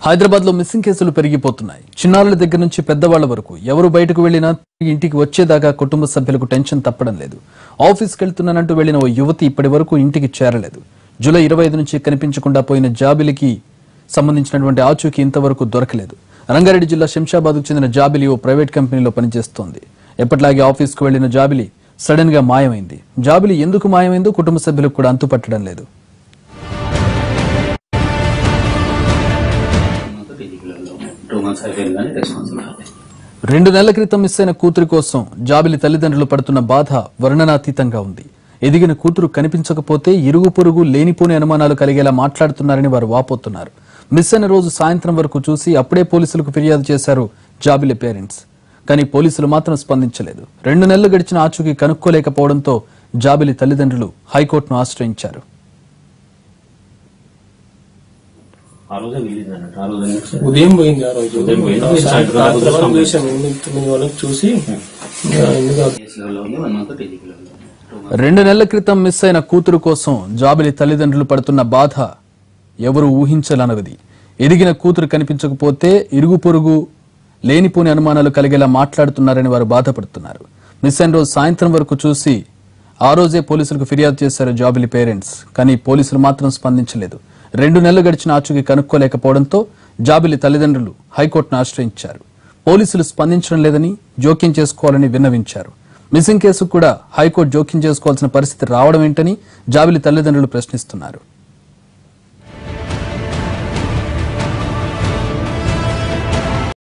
హైదరాబాద్ లో మిస్సింగ్ కేసులు పెరిగిపోతున్నాయి. చిన్నారుల దగ్గర నుంచి పెద్దవాళ్ల వరకు ఎవరు బయటకు వెళ్లినా ఇంటికి వచ్చేదాకా కుటుంబ సభ్యులకు టెన్షన్ తప్పడం లేదు. ఆఫీస్కి వెళ్తున్నానంటూ వెళ్లిన ఓ యువతి ఇప్పటి వరకు ఇంటికి చేరలేదు. జూలై 25 నుంచి కనిపించకుండా పోయిన జాబిలికి సంబంధించినటువంటి ఆచూకీ ఇంతవరకు దొరకలేదు. రంగారెడ్డి జిల్లా శంషాబాద్కు చెందిన జాబిలి ఓ ప్రైవేట్ కంపెనీలో పనిచేస్తోంది. ఎప్పటిలాగే ఆఫీస్కు వెళ్లిన జాబిలి సడన్ గా మాయమైంది. జాబిలి ఎందుకు మాయమైందో కుటుంబ సభ్యులకు కూడా అంతుపట్టడం లేదు. 2 నెలల క్రితం మిస్ అయిన కూతురి కోసం జాబిలి తల్లిదండ్రులు పడుతున్న బాధ వర్ణనాతీతంగా ఉంది. ఎదిగిన కూతురు కనిపించకపోతే ఇరుగు పొరుగు లేనిపోని అనుమానాలు కలిగేలా మాట్లాడుతున్నారని వారు వాపోతున్నారు. మిస్ అయిన రోజు సాయంత్రం వరకు చూసి అప్పుడే పోలీసులకు ఫిర్యాదు చేశారు జాబిలి పేరెంట్స్. కానీ పోలీసులు మాత్రం స్పందించలేదు. 2 నెలలు గడిచిన ఆచూకీ కనుక్కోలేకపోవడంతో జాబిలి తల్లిదండ్రులు హైకోర్టును ఆశ్రయించారు. ఉదయం పోయింది. ఆ రోజు 9 చూసి 2 నెలల క్రితం మిస్ అయిన కూతురు కోసం జాబిలి తల్లిదండ్రులు పడుతున్న బాధ ఎవరు ఊహించలనవది. ఎదిగిన కూతురు కనిపించకపోతే ఇరుగు పొరుగు లేనిపోని అనుమానాలు కలిగేలా మాట్లాడుతున్నారని వారు బాధపడుతున్నారు. మిస్ అయిన రోజు సాయంత్రం వరకు చూసి ఆ రోజే పోలీసులకు ఫిర్యాదు చేశారు జాబిలి పేరెంట్స్. కానీ పోలీసులు మాత్రం స్పందించలేదు. 2 నెలలు గడిచిన ఆచూకీ కనుక్కోలేకపోవడంతో జాబిలి తల్లిదండ్రులు హైకోర్టును ఆశ్రయించారు. పోలీసులు స్పందించడం లేదని, జోక్యం చేసుకోవాలని విన్నవించారు. మిస్సింగ్ కేసు కూడా హైకోర్టు జోక్యం చేసుకోవాల్సిన పరిస్థితి రావడం ఏంటని జాబిలి తల్లిదండ్రులు ప్రశ్నిస్తున్నారు.